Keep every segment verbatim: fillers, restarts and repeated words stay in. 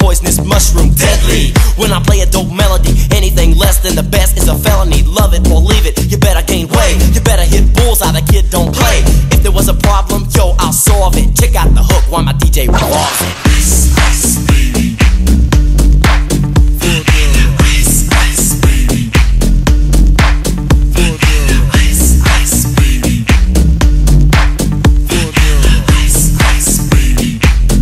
poisonous mushroom, deadly. When I play a dope melody, anything less than the best is a felony. Love it or leave it, you better gain weight. You better hit bullseye, the kid don't play. If there was a problem, yo, I'll solve it. Check out the hook while my D J revolves it. Ice, ice, baby. Ice, ice, baby. Ice, ice, baby. Ice, ice, baby.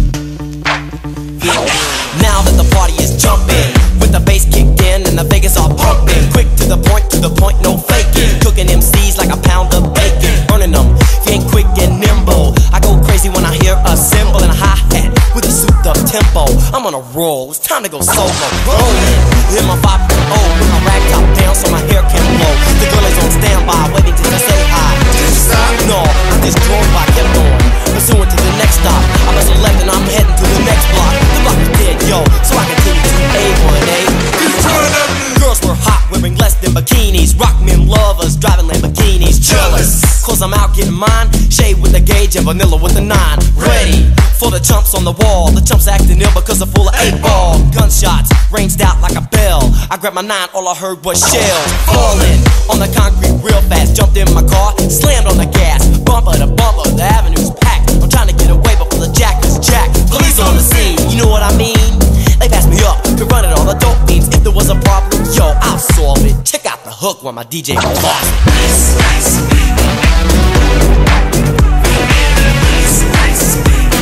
Now that the party is jumping, with the bass kicked in and the Vegas all pumping, quick to the point, to the point, no faking. Cooking M Cs like a pound of bacon, burning them. If you ain't quick and nimble, I go crazy when I hear a cymbal and a hi-hat with a souped up tempo. I'm on a roll, it's time to go solo. Rolling, hit my five point oh with my rag top down so my hair can blow. The girl is on standby, waiting till I say hi. Did you stop? No, I just drove by, kept on, pursuing to the next stop. I must have left and I'm heading to the next block. The block is dead, yo, so I continue to A one A. Girls were hot, wearing less than bikinis. Rock men lovers, driving Lamborghinis. Jealous, cause I'm out getting mine. Shade with the gauge and vanilla with the nine. Ready for the chumps on the wall. The chumps acting ill because they're full of eight ball. Gunshots ranged out like a bell. I grabbed my nine, all I heard was shells falling on the concrete real fast. Jumped in my car, slammed on the gas. Bumper to bumper, the avenue's packed. I'm trying to get away before the jack is jacked. Police on the scene, you know what I mean? They passed me up, could run it all the dope fiends. If there was a problem, yo, I'll solve it. Check out the hook while my D J revolves it. Ice, ice, baby. Ice, ice, baby.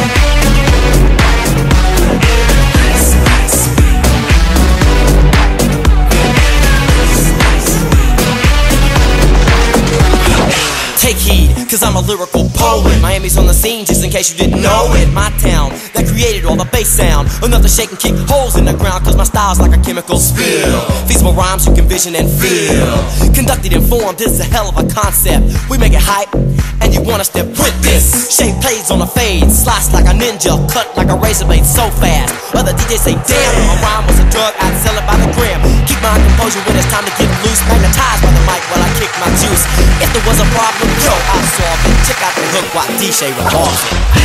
Ice, ice, baby. Take heed, cause I'm a lyrical poet. Miami's on the scene, just in case you didn't know it. My town, that created all the bass sound. Enough to shake and kick holes in the ground, cause my style's like a chemical spill. Feasible rhymes you can vision and feel. Conducted and formed, this is a hell of a concept. We make it hype, and you wanna step with this. Shape plays on a fade, slice like a ninja, cut like a razor blade so fast. Other D Js say, damn, my rhyme was a drug, I'd sell it by the gram. Keep my composure when it's time to get loose. Magnetized by the mic while I kick my juice. If there was a problem, yo, I'll solve it. Check out the hook while D J revolves it.